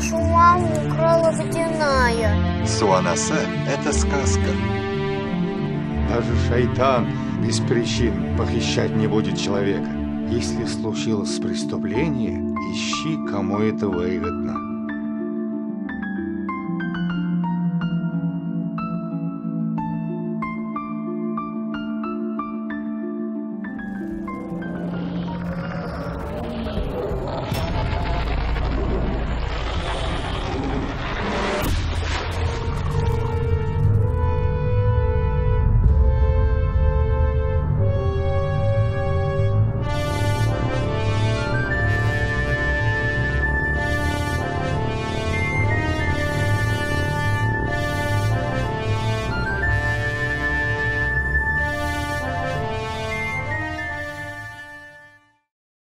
Нашу маму украла водяная. Суанаса – это сказка. Даже шайтан без причин похищать не будет человека. Если случилось преступление, ищи, кому это выгодно.